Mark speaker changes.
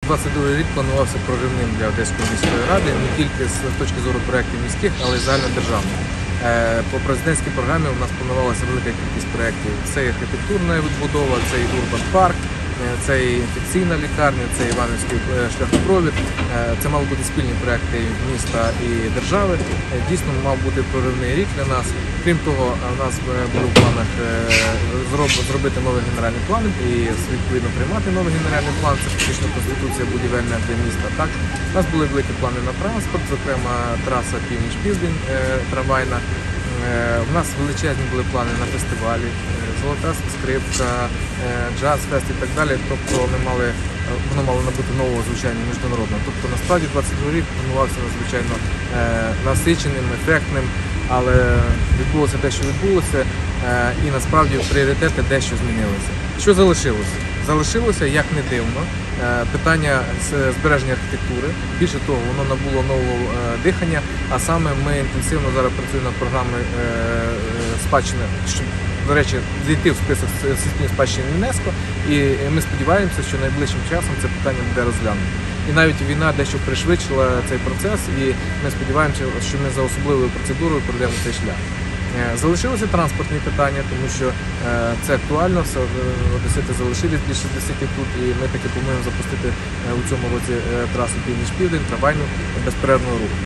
Speaker 1: 22 рік планувався проривним для Одеської міської ради не тільки з точки зору проєктів міських, але й загальнодержавних. По президентській програмі у нас планувалася велика кількість проєктів. Це і архітектурна відбудова, це і урбан парк, це і інфекційна лікарня, це Іванівський шляхопровід. Це мали бути спільні проєкти міста і держави. Дійсно, мав бути проривний рік для нас. Крім того, у нас було в планах зробити новий генеральний план і відповідно приймати новий генеральний план. Це фактично конституція будівельна для міста. Так, у нас були великі плани на транспорт, зокрема траса Північ-Південь трамвайна. У нас величезні були плани на фестивалі, Золота скрипка, джаз-фест і так далі. Тобто воно мало набути нового звучання міжнародного. Тобто насправді 22 рік планувався надзвичайно насиченим, ефектним, але відбулося те, що відбулося, і насправді пріоритети дещо змінилися. Що залишилося? Залишилося, як не дивно, питання збереження архітектури. Більше того, воно набуло нового дихання, а саме ми інтенсивно зараз працюємо над програмою спадщини, щоб, до речі, зайти в список всесвітньої спадщини ЮНЕСКО, і ми сподіваємося, що найближчим часом це питання буде розглянуто. І навіть війна дещо пришвидшила цей процес, і ми сподіваємося, що ми за особливою процедурою пройдемо цей шлях. Залишилися транспортні питання, тому що це актуально, одесити залишились більше 10 тут, і ми таки плануємо запустити у цьому році трасу Північ-Південь, трамвайну безперервного руху.